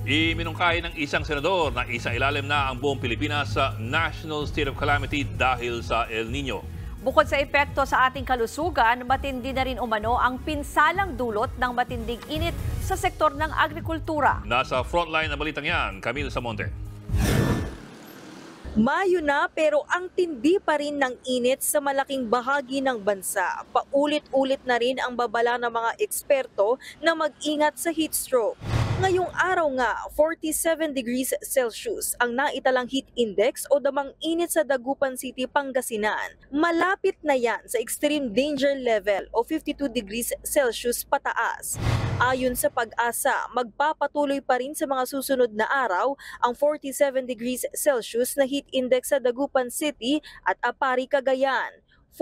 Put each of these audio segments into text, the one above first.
Iminungkahi ng isang senador na isailalim na ang buong Pilipinas sa National State of Calamity dahil sa El Nino. Bukod sa epekto sa ating kalusugan, matindi na rin umano ang pinsalang dulot ng matinding init sa sektor ng agrikultura. Nasa frontline na balitang yan, Camille Samonte. Mayo na pero ang tindi pa rin ng init sa malaking bahagi ng bansa. Paulit-ulit na rin ang babala ng mga eksperto na mag-ingat sa heat stroke. Ngayong araw nga, 47 degrees Celsius ang naitalang heat index o damang init sa Dagupan City, Pangasinan. Malapit na yan sa extreme danger level o 52 degrees Celsius pataas. Ayon sa Pag-asa, magpapatuloy pa rin sa mga susunod na araw ang 47 degrees Celsius na heat index sa Dagupan City at Apari, Cagayan.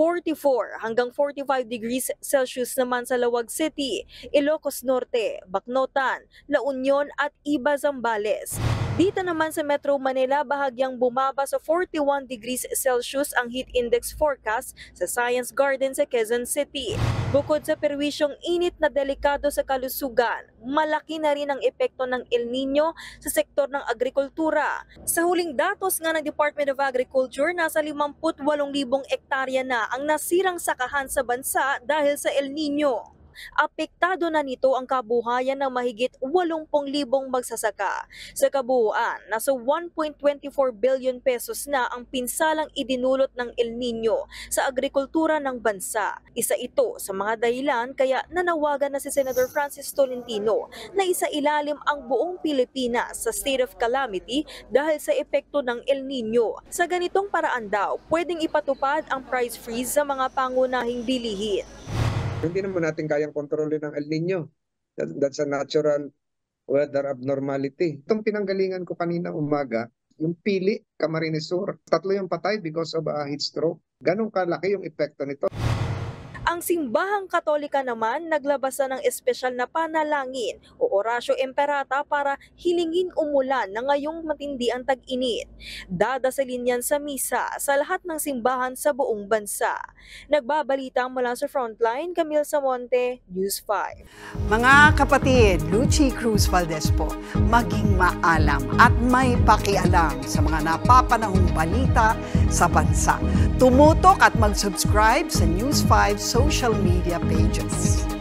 44 hanggang 45 degrees Celsius naman sa Lawag City, Ilocos Norte, Bacnotan, La Union at Iba, Zambales. Dito naman sa Metro Manila, bahagyang bumaba sa 41 degrees Celsius ang heat index forecast sa Science Garden sa Quezon City. Bukod sa perwisyong init na delikado sa kalusugan, malaki na rin ang epekto ng El Nino sa sektor ng agrikultura. Sa huling datos nga ng Department of Agriculture, nasa 58,000 ektarya na ang nasirang sakahan sa bansa dahil sa El Nino. Apektado na nito ang kabuhayan ng mahigit 80,000 magsasaka. Sa kabuuan, nasa 1.24 billion pesos na ang pinsalang idinulot ng El Nino sa agrikultura ng bansa. Isa ito sa mga dahilan kaya nanawagan na si Senator Francis Tolentino na isailalim ang buong Pilipinas sa state of calamity dahil sa epekto ng El Nino. Sa ganitong paraan daw, pwedeng ipatupad ang price freeze sa mga pangunahing bilihin. Hindi naman natin kayang kontrolin ng El Nino. That's a natural weather abnormality. Itong pinanggalingan ko kanina umaga, yung Pili, Camarines Sur, 3 yung patay because of a heat stroke. Ganong kalaki yung epekto nito. Ang simbahang Katolika naman naglabas na ng espesyal na panalangin o Oratio Imperata para hilingin umulan na ngayong matindi ang tag-init. Dadasalin yan sa misa sa lahat ng simbahan sa buong bansa. Nagbabalita mula sa Frontline, Camille Samonte, News 5. Mga kapatid, Lucy Cruz Valdez po, maging maalam at may pakialam sa mga napapanahong balita sa bansa. Tumutok at mag-subscribe sa News 5 social media pages.